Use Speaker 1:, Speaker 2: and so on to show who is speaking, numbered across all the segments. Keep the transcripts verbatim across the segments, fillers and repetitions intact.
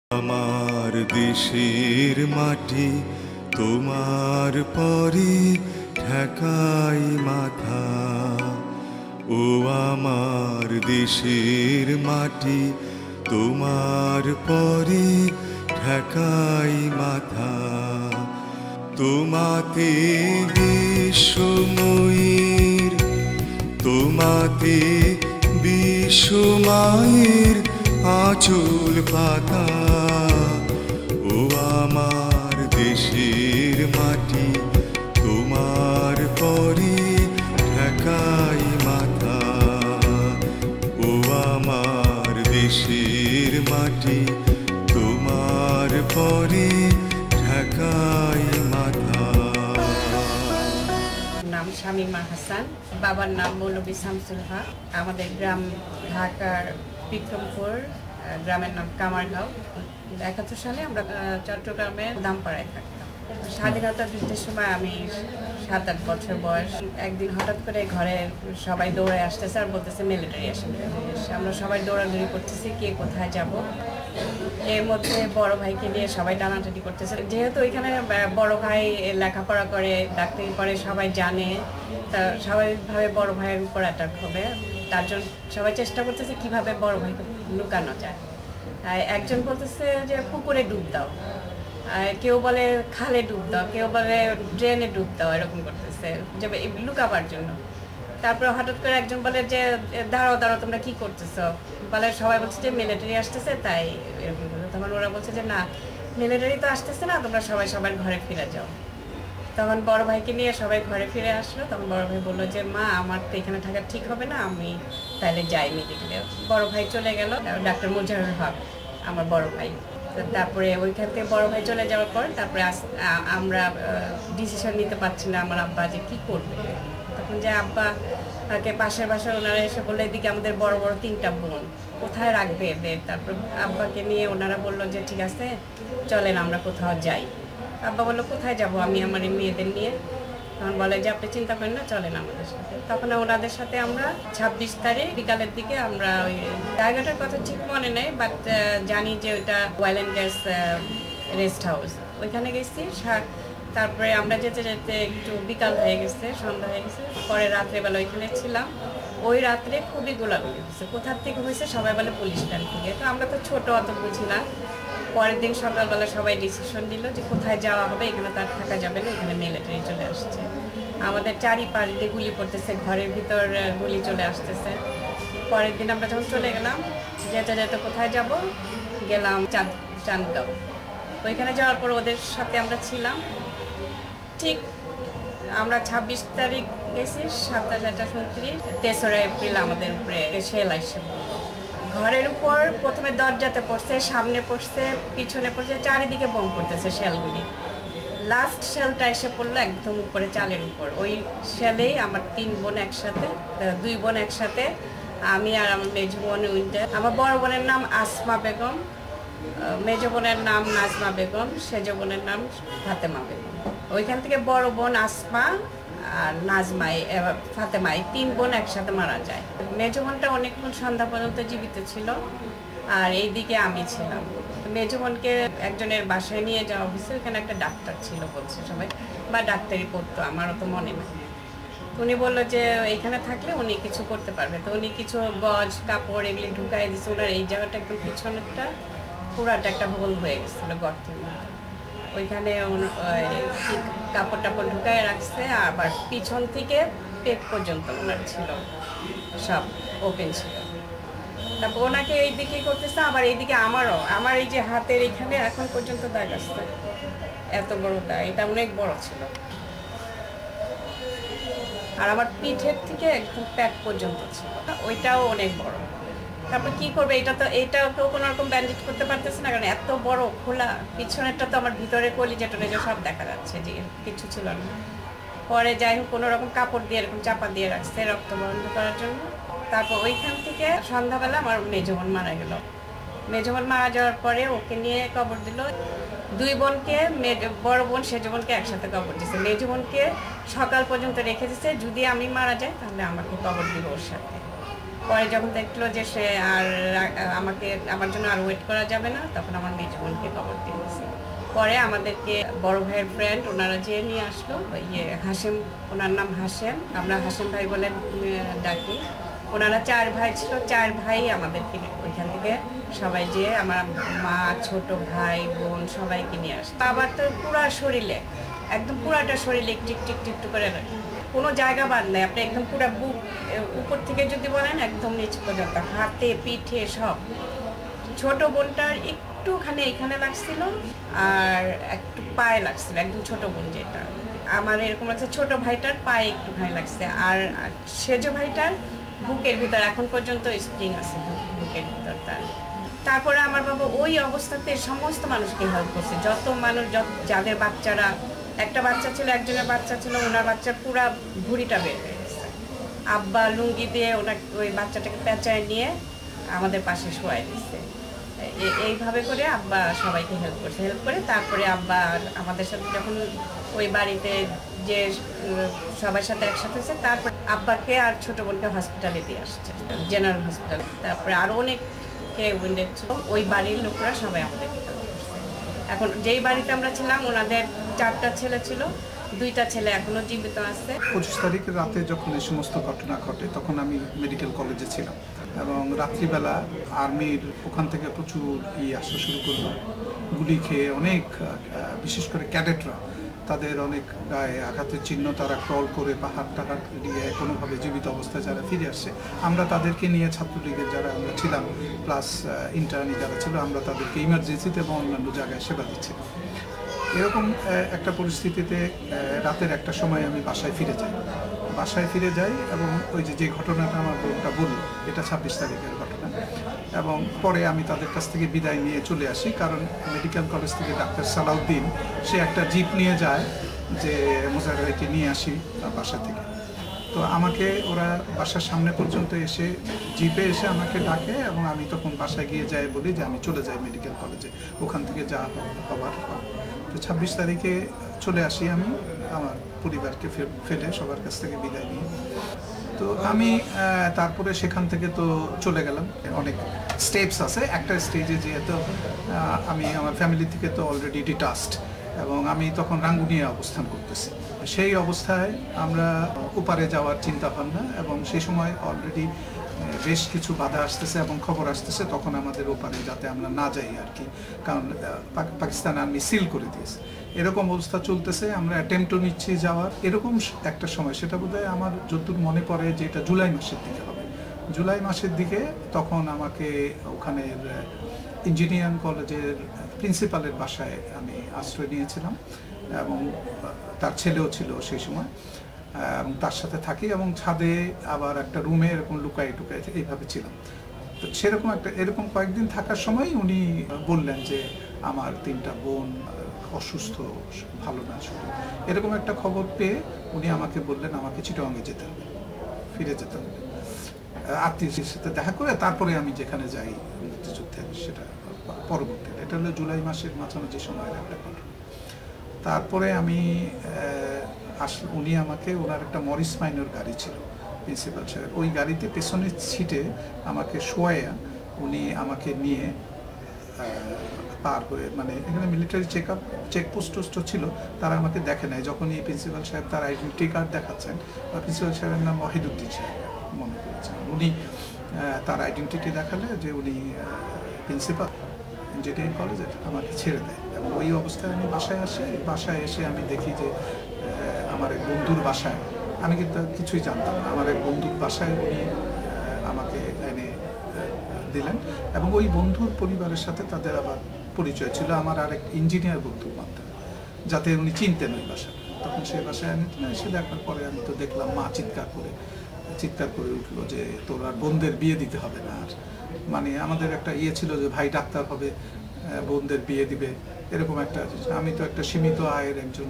Speaker 1: আমার দেশের মাটি তোমার পরে ঠেকাই মাথা। ও আমার দেশের মাটি তোমার পরে ঠেকাই মাথা। তোমাতে বিশ্বময়ীর, তোমাতে বিশ্বমায়ের আঁচল পাতা। ও আমার দেশের মাটি তোমার পরে ঠেকাই মাথা। ও আমার দেশের মাটি তোমার পরে ঠেকাই মাথা।
Speaker 2: নাম শামিমা হাসান, বাবার নাম মৌলভী শামসুল হক। আমাদের গ্রাম ঢাকার বিক্রমপুর, গ্রামের নাম কামারগাঁও। একাত্তর সালে আমরা চট্টগ্রামের দামপাড়ায় থাকতাম। স্বাধীনতা যুদ্ধের সময় আমি সাত আট বছর বয়স। একদিন হঠাৎ করে ঘরে সবাই দৌড়ে আসতেছে আর বলতেছে মিলিটারি আসবে। আমরা সবাই দৌড়াদৌড়ি করতেছি কে কোথায় যাব। এর মধ্যে বড় ভাইকে নিয়ে সবাই টানাটানি করতেছে। যেহেতু এখানে বড় ভাই লেখাপড়া করে, ডাক্তারি করে, সবাই জানে, তা স্বাভাবিকভাবে বড় ভাইয়ের উপর অ্যাটাক হবে। তার জন্য সবাই চেষ্টা করতেছে কিভাবে বড় ভাইকে লুকানো যায়। একজন বলতেছে যে পুকুরে ডুব দাও, কেউ বলে খালে ডুব দাও, কেউ বলে ড্রেনে ডুব দাও, এরকম করতেছে যে লুকাবার জন্য। তারপরে হঠাৎ করে একজন বলে যে দাঁড়াও দাঁড়াও তোমরা কি করতেছো, বলে সবাই বলছে যে মিলিটারি আসতেছে তাই এরকম। তখন ওরা বলছে যে না, মিলিটারি তো আসতেছে না, তোমরা সবাই সবার ঘরে ফিরে যাও। তখন বড় ভাইকে নিয়ে সবাই ঘরে ফিরে আসলো। তখন বড় ভাই বললো যে মা আমার তো এখানে থাকা ঠিক হবে না, আমি তাহলে যাই মেডিকেলে। বড় ভাই চলে গেল, ডাক্তার মুজাহির হক আমার বড় ভাই। তারপরে ওইখান থেকে বড় ভাই চলে যাওয়ার পর তারপরে আমরা ডিসিশন নিতে পারছি না আমার আব্বা যে কী করবে। তখন যে আব্বা তাকে পাশের বাসায় ওনারা এসে বললো এদিকে আমাদের বড় বড় তিনটা বোন, কোথায় রাখবে এদের। তারপর আব্বাকে নিয়ে ওনারা বললো যে ঠিক আছে চলেন আমরা কোথাও যাই। আব্বা বললো কোথায় যাব আমি আমার মেয়েদের নিয়ে। তখন বলে যে আপনি চিন্তা করেন না, চলেন আমাদের সাথে। তখন ওনাদের সাথে আমরা ছাব্বিশ তারিখ বিকালের দিকে আমরা ওই জায়গাটার কথা ঠিক মনে নেই, বাট জানি যে ওইটা oil and gas rest house, ওইখানে গেছি। তারপরে আমরা যেতে যেতে একটু বিকাল হয়ে গেছে, সন্ধ্যা হয়ে গেছে। পরে রাত্রেবেলা ওইখানে ছিলাম। ওই রাত্রে খুবই গোলাগুলি হয়েছে। কোথার থেকে হয়েছে সবাই বলে পুলিশ স্ট্যান্ড থেকে। তো আমরা তো ছোটো, অত বুঝি না। পরের দিন সকালবেলা সবাই ডিসিশন দিল যে কোথায় যাওয়া হবে, এখানে তার থাকা যাবে না, এখানে মিলিটারি চলে আসছে। আমাদের চারিপাশ দিয়ে গুলি পড়তেছে, ঘরের ভিতর গুলি চলে আসতেছে। পরের দিন আমরা যখন চলে গেলাম, যেতে যেতে কোথায় যাব, গেলাম চাঁদ চাঁদগাঁও। ওইখানে যাওয়ার পর ওদের সাথে আমরা ছিলাম। ঠিক আমরা ছাব্বিশ তারিখ গেছি, সাতটা চারটা উনত্রিশ, তেসরা এপ্রিল আমাদের উপরে শেল আসছে। ঘরের উপর প্রথমে দরজাতে পড়ছে, সামনে পড়ছে, পিছনে পড়ছে, চারিদিকে বোম পড়তেছে শেলগুলি। লাস্ট শেলটা এসে পড়লো একদম উপরে চালের উপর। ওই শেলেই আমার তিন বোন একসাথে, দুই বোন একসাথে, আমি আর আমার মেজ বোন উইন্টার। আমার বড় বোনের নাম আসমা বেগম, মেজ বোনের নাম নাজমা বেগম, সেজ বোনের নাম ফাতেমা বেগম। ওইখান থেকে বড় বোন আসমা আর নাজমাই ফাতেমাই তিন বোন একসাথে মারা যায়। মেজো বোনটা অনেকক্ষণ সন্ধ্যা পর্যন্ত জীবিত ছিল, আর এইদিকে আমি ছিলাম। মেজো বোনকে একজনের বাসায় নিয়ে যাওয়া হয়েছে, ওখানে একটা ডাক্তার ছিল বলছে সবাই, বা ডাক্তারি পড়তো, আমারও তো মনে নেই। উনি বললো যে এখানে থাকলে উনি কিছু করতে পারবে। তো উনি কিছু গজ কাপড় এগুলি ঢুকাই দিচ্ছে। ওনার এই জায়গাটা একদম পিছনেরটা পুরাটা একটা হোল হয়ে গেছিলো গর্তের মধ্যে। ওইখানে কাপড় টাপড় ঢুকায় রাখছে, আবার পিছন থেকে পেট পর্যন্ত ওনার ছিল সব ওপেন ছিল। তারপর ওনাকে এইদিকে করতেছে, আবার এইদিকে আমারও, আমার এই যে হাতের এখানে এখন পর্যন্ত দাগ আসছে, এত বড় দাগ, এটা অনেক বড় ছিল। আর আমার পিঠের থেকে একদম পেট পর্যন্ত ছিল, ওইটাও অনেক বড়। তারপর কি করবে, এটা তো এইটাও কেউ কোনো রকম ব্যান্ডেজ করতে পারতেছে না, কারণ এত বড় খোলা। পিছনেরটা তো আমার ভিতরে কলিজা টলিজা সব দেখা যাচ্ছে যে কিছু ছিল না। পরে যাই হোক কোনো রকম কাপড় দিয়ে এরকম চাপা দিয়ে রাখছে রক্ত বন্ধ করার জন্য। তারপর ওইখান থেকে সন্ধ্যাবেলা আমার মেজো বোন মারা গেল। মেজো বোন মারা যাওয়ার পরে ওকে নিয়ে কবর দিল। দুই বোনকে, বড় বোন সেজো বোনকে একসাথে কবর দিচ্ছে। মেজো বোনকে সকাল পর্যন্ত রেখে দিচ্ছে, যদি আমি মারা যাই তাহলে আমাকে কবর দিব ওর সাথে। পরে যখন দেখলো যে সে আর আমাকে আমার জন্য আর ওয়েট করা যাবে না, তখন আমার মেজ বোনকে খবর দিয়েছে। পরে আমাদেরকে বড় ভাইয়ের ফ্রেন্ড ওনারা যেয়ে নিয়ে আসলো, ইয়ে হাশেম, ওনার নাম হাশেম, আমরা হাশেম ভাই বলে ডাকি। ওনারা চার ভাই ছিল, চার ভাই আমাদেরকে ওইখান থেকে সবাই যেয়ে আমার মা, ছোট ভাই, বোন সবাইকে নিয়ে আসে। বাবার তো পুরা শরীরে একদম পুরাটা শরীরে টিক টিক টিক করে কোনো জায়গা বাদ নেই, আপনি একদম পুরা বুক উপর থেকে যদি বলেন একদম নিচ পর্যন্ত, হাতে পিঠে সব। ছোট বোনটার একটুখানি এখানে লাগছিল আর একটু পায়ে লাগছিল, একদম ছোট বোন যেটা। আমার এরকম লাগছে ছোট ভাইটার পায়ে একটুখানি লাগছে, আর সেজ ভাইটার বুকের ভিতর এখন পর্যন্ত স্প্রিং আছে বুকের ভিতর তার। তারপরে আমার বাবা ওই অবস্থাতে সমস্ত মানুষকে হেল্প করছে, যত মানুষ যাদের বাচ্চারা, একটা বাচ্চা ছিল, একজনের বাচ্চা ছিল, ওনার বাচ্চার পুরা ভুঁড়িটা বের হয়ে গেছে। আব্বা লুঙ্গি দিয়ে ওনার ওই বাচ্চাটাকে পেঁচায় নিয়ে আমাদের পাশে শোয়াই দিচ্ছে। এইভাবে করে আব্বা সবাইকে হেল্প করছে। হেল্প করে তারপরে আব্বা আমাদের সাথে যখন ওই বাড়িতে যে সবার সাথে একসাথে হয়েছে, তারপর আব্বাকে আর ছোট বোনকে হসপিটালে দিয়ে আসছে, জেনারেল হসপিটালে। তারপরে আরও অনেককে উইন্ডেড ছিল, ওই বাড়ির লোকরা সবাই আমাদেরকে হেল্প করছে। এখন যেই বাড়িতে আমরা ছিলাম ওনাদের চারটা ছেলে ছিল, দুইটা ছেলে এখনো জীবিত আছে।
Speaker 3: পঁচিশ তারিখের রাতে যখন এই সমস্ত ঘটনা ঘটে তখন আমি মেডিকেল কলেজে ছিলাম এবং রাত্রিবেলা আর্মির ওখান থেকে প্রচুর ই আসা শুরু করলো, গুলি খেয়ে অনেক, বিশেষ করে ক্যাডেটরা, তাদের অনেক গায়ে আঘাতের চিহ্ন, তারা ক্রল করে পাহাড় টাহাড় দিয়ে কোনোভাবে জীবিত অবস্থায় যারা ফিরে আসছে, আমরা তাদেরকে নিয়ে ছাত্রলীগের যারা আমরা ছিলাম প্লাস ইন্টার্নি যারা ছিল, আমরা তাদেরকে ইমার্জেন্সিতে এবং অন্যান্য জায়গায় সেবা দিচ্ছিলাম। এরকম একটা পরিস্থিতিতে রাতের একটা সময় আমি বাসায় ফিরে যাই বাসায় ফিরে যাই এবং ওই যে যে ঘটনাটা আমার বোনটা বলল, এটা ছাব্বিশ তারিখের ঘটনা। এবং পরে আমি তাদের কাছ থেকে বিদায় নিয়ে চলে আসি, কারণ মেডিকেল কলেজ থেকে ডাক্তার সালাউদ্দিন সে একটা জিপ নিয়ে যায় যে মোজাহির ভাইকে নিয়ে আসি বাসা থেকে। তো আমাকে ওরা বাসার সামনে পর্যন্ত এসে জিপে এসে আমাকে ডাকে এবং আমি তখন বাসায় গিয়ে যাই, বলি যে আমি চলে যাই মেডিকেল কলেজে, ওখান থেকে যা হবার। তো ছাব্বিশ তারিখে চলে আসি আমি আমার পরিবারকে ফেলে, সবার কাছ থেকে বিদায় নিয়ে। তো আমি তারপরে সেখান থেকে তো চলে গেলাম। অনেক স্টেপস আছে, একটা স্টেজে যেহেতু আমি আমার ফ্যামিলি থেকে তো অলরেডি ডিটাচড এবং আমি তখন রাঙ্গুনিয়া অবস্থান করতেছি, সেই অবস্থায় আমরা ওপারে যাওয়ার চিন্তা ভাবনা, এবং সেই সময় অলরেডি বেশ কিছু বাধা আসতেছে এবং খবর আসতেছে তখন আমাদের ওপারে যাতে আমরা না যাই আর কি, কারণ পাকিস্তান আর্মি সিল করে দিয়েছে। এরকম অবস্থা চলতেছে, আমরা অ্যাটেম্পটও নিচ্ছি যাওয়ার। এরকম একটা সময়, সেটা বোধহয় আমার যতদূর মনে পড়ে যে এটা জুলাই মাসের দিকে হবে, জুলাই মাসের দিকে তখন আমাকে ওখানের ইঞ্জিনিয়ারিং কলেজের প্রিন্সিপালের বাসায় আমি আশ্রয় নিয়েছিলাম এবং তার ছেলেও ছিল সেই সময়, এবং তার সাথে থাকি এবং ছাদে আবার একটা রুমে এরকম লুকাই টুকাই এইভাবে ছিলাম। তো সেরকম একটা এরকম কয়েকদিন থাকার সময় উনি বললেন যে আমার তিনটা বোন অসুস্থ, ভালো না শরীর, এরকম একটা খবর পেয়ে উনি আমাকে বললেন আমাকে চিটাগাঙে যেতে হবে, ফিরে যেতে হবে আত্মীয়দের সাথে দেখা করে, তারপরে আমি যেখানে যাই মুক্তিযুদ্ধে, সেটা পরবর্তী, এটা হলো জুলাই মাসের মাঝামাঝি সময়ের একটা ঘটনা। তারপরে আমি আসলে উনি আমাকে, ওনার একটা মরিস মাইনর গাড়ি ছিল প্রিন্সিপাল সাহেব, ওই গাড়িতে পেছনের সিটে আমাকে শোয়া উনি আমাকে নিয়ে পার হয়ে, মানে এখানে মিলিটারি চেক আপ চেকপোস্ট টোস্টও ছিল, তারা আমাকে দেখে নেয়। যখন এই প্রিন্সিপাল সাহেব তার আইডেন্টি কার্ড দেখাচ্ছেন, প্রিন্সিপাল সাহেবের নাম ওয়াহিদুদ্দিন সাহেব মনে করেছেন, উনি তার আইডেন্টিটি দেখালে যে উনি প্রিন্সিপাল ইঞ্জিনিয়ারিং কলেজের, আমাকে ছেড়ে দেয়। এবং ওই অবস্থায় আমি বাসায় আসি, বাসায় এসে আমি দেখি যে আমার এক বন্ধুর বাসায়, আমি কিন্তু কিছুই জানতাম না, আমার এক বন্ধুর বাসায় উনি আমাকে এনে দিলেন এবং ওই বন্ধুর পরিবারের সাথে তাদের আবার পরিচয় ছিল আমার আরেক ইঞ্জিনিয়ার বন্ধুর মাধ্যমে, যাতে উনি চিনতেন ওই বাসা। তখন সেই বাসায় আমি এসে দেখার পরে আমি তো দেখলাম মা চিৎকার করে চিৎকার করে উঠলো যে তোর আর বোনদের বিয়ে দিতে হবে না। আর মানে আমাদের একটা ইয়ে ছিল যে ভাই ডাক্তার হবে, বোনদের বিয়ে দিবে, এরকম একটা। আমি তো একটা সীমিত আয়ের একজন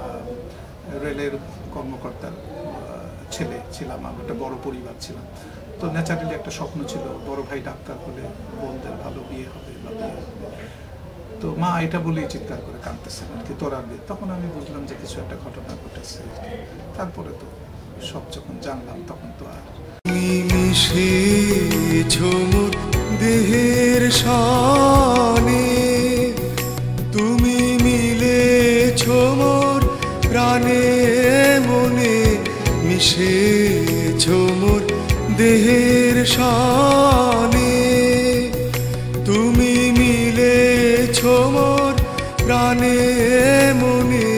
Speaker 3: রেলের কর্মকর্তার ছেলে ছিলাম, আমার একটা বড় পরিবার ছিলাম, তো ন্যাচারালি একটা স্বপ্ন ছিল বড় ভাই ডাক্তার হলে বোনদের ভালো বিয়ে হবে বা বিয়ে হবে। তো মা এটা বলেই চিৎকার করে কাঁদতেছেন আর কি, তোর আর বিয়ে। তখন আমি বুঝলাম যে কিছু একটা ঘটনা ঘটেছে। তারপরে তো সব যখন জানলাম তখন তো আর
Speaker 1: মিশেছ মোর দেহের শানে, তুমি মিলেছ মোর প্রাণে মনে, মিশেছ মোর দেহের শানে, তুমি মিলেছ মোর প্রাণে মনে।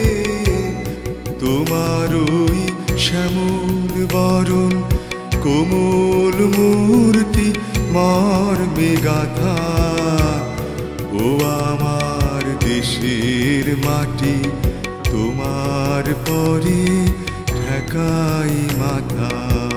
Speaker 1: তোমারই শ্যামল বরণ কোমল মূর্তি মর্মে গাথা, ও আমার দেশের মাটি তোমার পরে ঠেকাই মাথা।